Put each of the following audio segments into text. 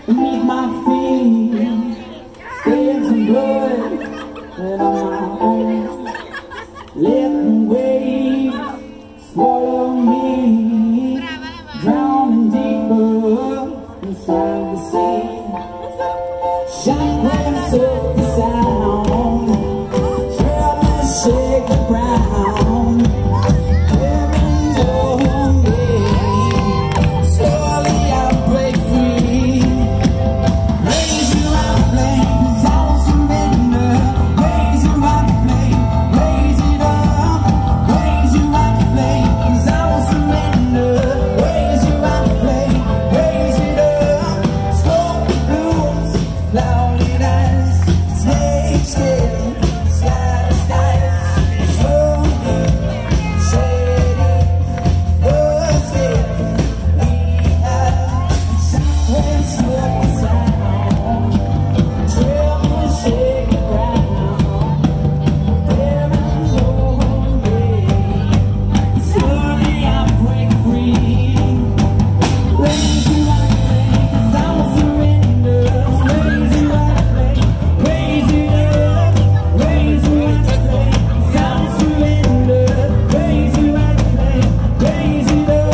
beneath my feet, stains and blood that are my own. Let the waves swallow me, drowning deeper inside the sea. Shockwaves of the sound, tremors shake the ground. Heavens over me, slowly I break free. Raise you out flames, I will surrender. Raise you out flame, raise it up. Raise you out flames, I will surrender. Raise you out flame, raise it up. Smoke blooms, cloudy nights, snake skin, sky skies. Slowly shading the skin we have. Shockwaves of the sound, tremors shake the ground. Heavens over me, slowly I break free. Raise you out flames, I will surrender. Raise you out flames, raise it up. Raise you out flames, I will surrender. Raise you out flames, raise it up.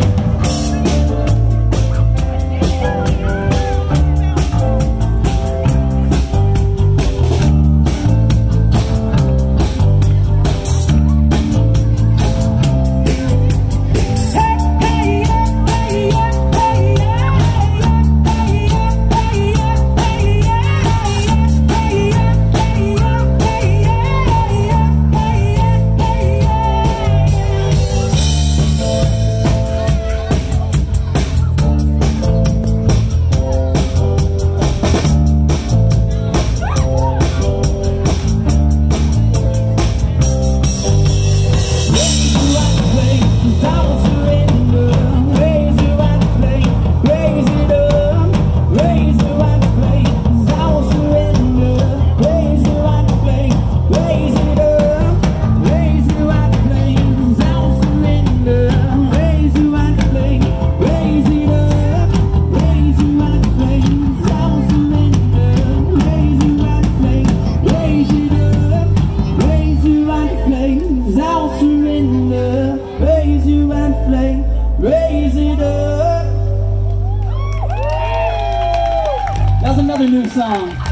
Raise it up. That's another new song.